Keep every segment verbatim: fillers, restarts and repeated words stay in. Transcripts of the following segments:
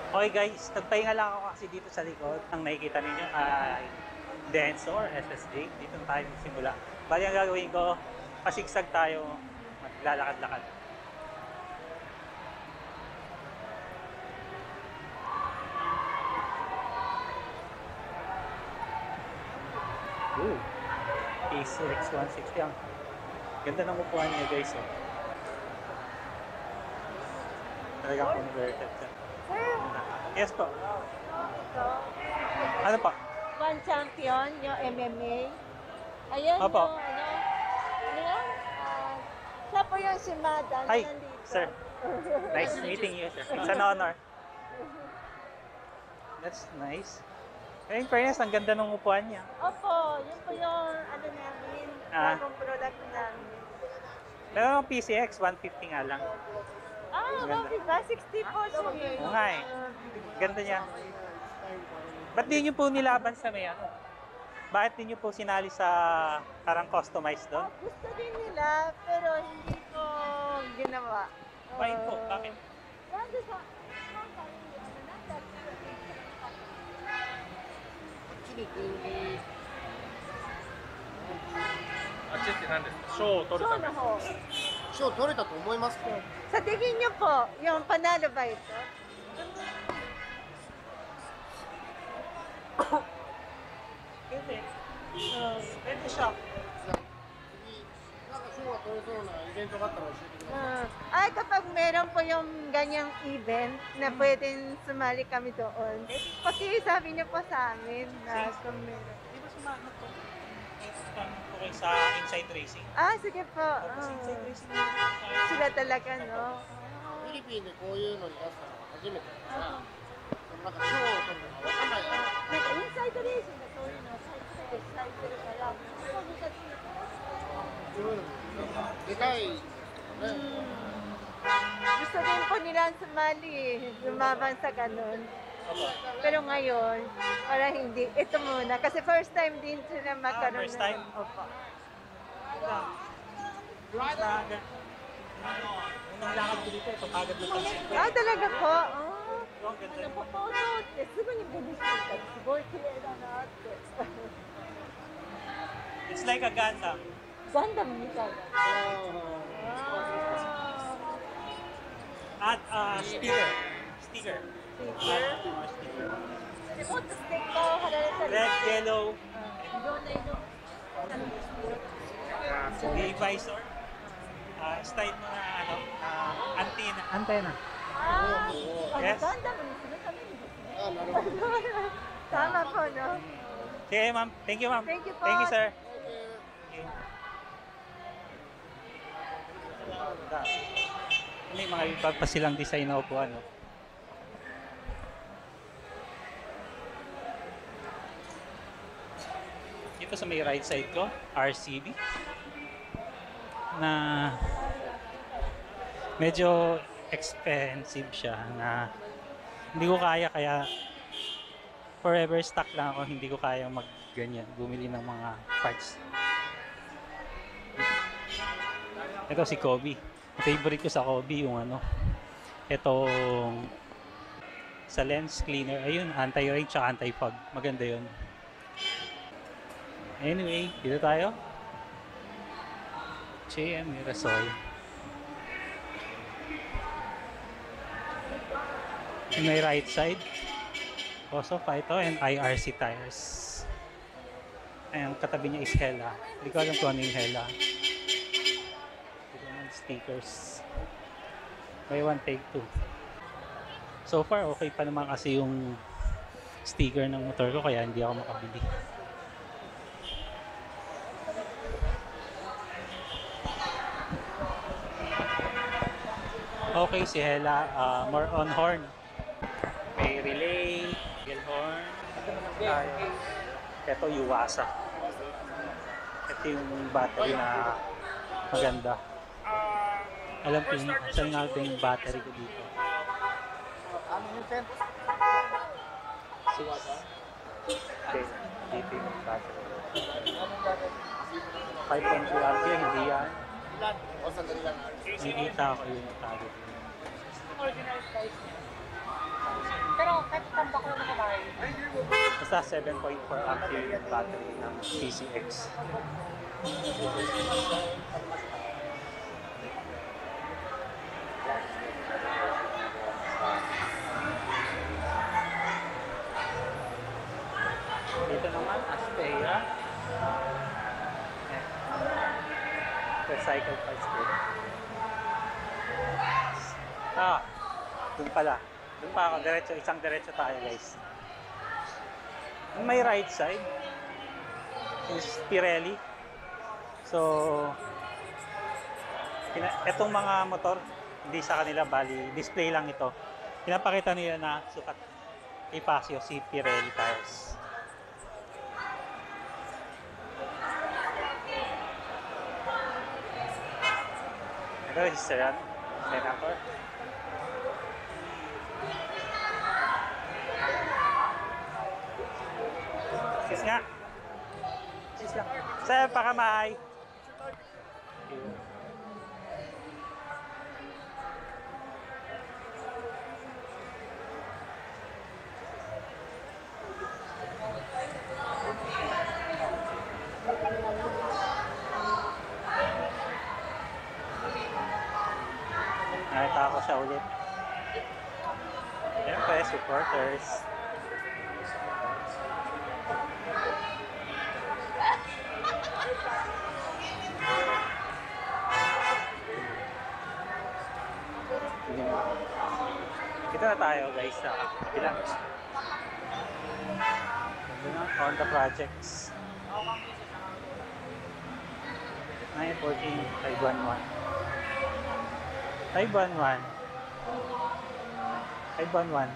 Okay guys, nagpahinga lang ako kasi dito sa likod. Ang nakikita ninyo ay Denso or S S J. Dito na tayo simula. Bali ang gagawin ko, pasigsag tayo, maglalakad-lakad. Ooh, A C X one sixty ang ganda ng upuan niya guys. Oh. Talagang converted siya. Yes po. Ito, Ano pa? one champion, yung M M A. Ayan Opo. yung, ano, ano yan? Ah, siya po yung si Madam. Hi, nandito. sir. Nice meeting you, sir. It's an honor. That's nice. Eh, in fairness, ang ganda ng upuan niya. Opo, yun po yung ano namin, Ah. bagong product namin. Pero ang P C X, one fifty nga lang. Ah, Ganda. bakit ba? sixty po siya. Oo nga eh. Ganda niya. Ba't di nyo po nilaban sa may ano? Bakit di nyo po sinali sa parang customized doon? Ah, gusto din nila, pero hindi ko ginawa. Bakit po? Bakit? Nandun sa... あっちって何ですか賞を取るためショーの方。 賞取れたと思いますか？ Sa tingin niyo po, yung panalo ba ito? Pwede. Pwede siya. 次なんか賞が取れそうなイベントがあったら教えてください。 Ah, ay, kapag meron po yung ganyang event na pwedeng sumali kami doon, pakisabi niyo po sa amin na kung meron. Di ba sumama po? Okay sa Inside Racing. Ah, sige po. Tapos Ah, Inside Racing. sila talaga, no? フィリピンでこういうのに出したのは初めてだから、なんか賞を取るのかわかんないから。 Like, inside the racing naそういうのを最初で伝えてるから、そう難しい。 そういうのでかいね。 Gusto din po nilang sumali, lumaban sa ganun. Pero ngayon, parang hindi. Ito muna. Kasi first time din sila magkaroon. Ah, first time? ng- Opo. Driver! Ano, unang lakad ko dito, ito kagad na pansin ko. Ah, talaga po? Oh. Ang ganda Ano mo. po poってすぐにビビってた。すごい綺麗だなって。 It's like a Gundam. ガンダムみたいな。あ At uh, sticker. Sticker. ー。 Add more sticker. でもっとステッカーを貼られたり。 Red, yellow, いろんな色。 the visor. Uh, style mo na ano, uh, antenna. Antenna. ああ、 Yes. ガンダムにするためにですね。 あ、なるほど。 Tama po, no? Sige, ma'am. Thank you, ma'am. Thank you po. Thank you, sir. Okay. May mga iba pa silang design na upuan, no? Dito sa may right side ko, R C B. Na medyo expensive siya na hindi ko kaya kaya forever stock lang ako, hindi ko kaya mag ganyan, bumili ng mga parts. Ito si Kobe. Favorite ko sa Kobe yung ano, itong sa lens cleaner. Ayun, anti-rain tsaka anti-fog. Maganda yun. Anyway, dito tayo. J M Mirasol. In my right side, also Phyto and I R C tires. Ayan, katabi niya is Hella. Hindi ko alam kung ano yung Hella. Ito naman stickers. Buy one, take two. So far, okay pa naman kasi yung sticker ng motor ko kaya hindi ako makabili. Okay, si Hella, uh, more on horn. May relay, single horn. Tayo. Ito, Yuasa. Ito yung battery na maganda. Alam ko yung saan nga ba yung battery ko dito. Ano yun, Sen? Okay, dito yung battery. five point two ampere, hindi yan. Ilan? O, sandali lang. Nakikita ko yung target. Original price. Pero Basta seven point four ampere yung battery ng P C X. Dito naman, Asperia. Eh, recycled parts din. Ah, dun pala. Dun pa ako, diretso, isang diretso tayo guys. Yung may right side is Pirelli. So, pina, etong mga motor, hindi sa kanila, bali, display lang ito. Pinapakita nila na sukat kay Pasio si Pirelli tires. Ito, history yan. Senator. Sis nga. Sis lang. Sir, pakamay. Nakita ako siya ulit. Siyempre, supporters. Ito na tayo guys sa kabila. Ito na, Honda Projects. nine fourteen five one one. five one one. five one one.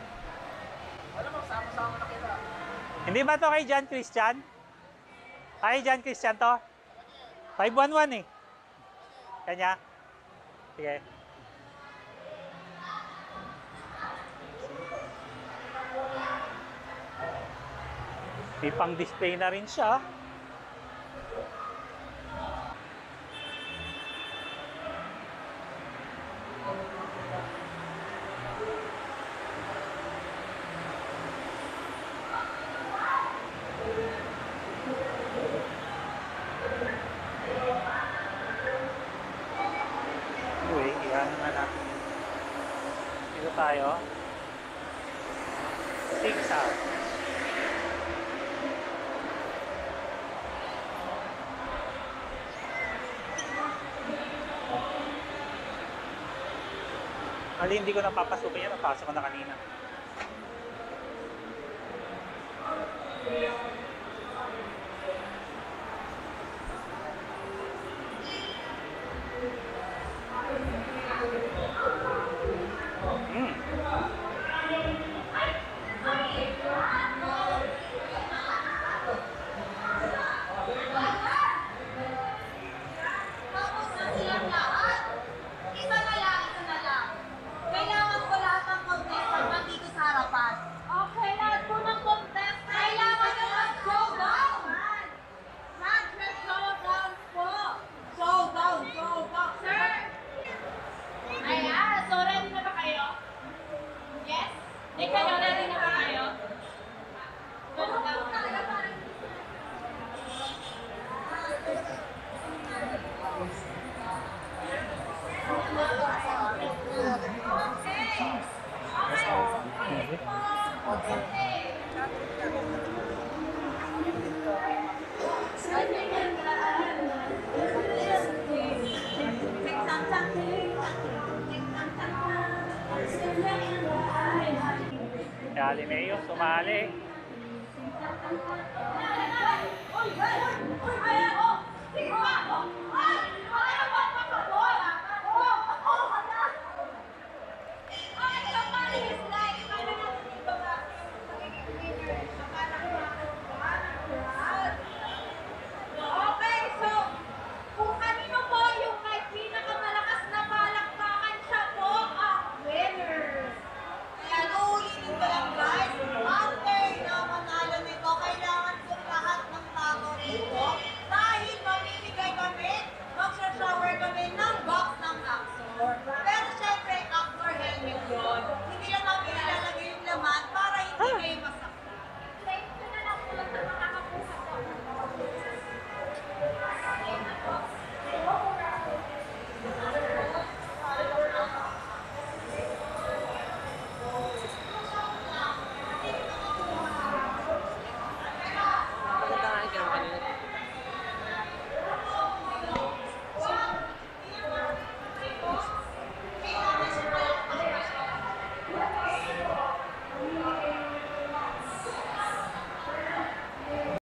Hindi ba to kay John Christian? Kay John Christian to? five one one eh. Kanya? Sige. May pang-display na rin siya. Anyway, iyan na natin. Dito tayo. Six out. Mali, hindi ko napapasukin yan. Napasok ko na kanina. Hmm. Okay, lahat po ng contest, kailangan nyo mag-show down! Lahat, let's show down po! Show down, show down! Sir! Ayan, so ready na ba kayo? Yes? Di kayo, ready na ba kayo? Show down. Kaya Mayo, sumali. Uy, uy, uy, uy, uy,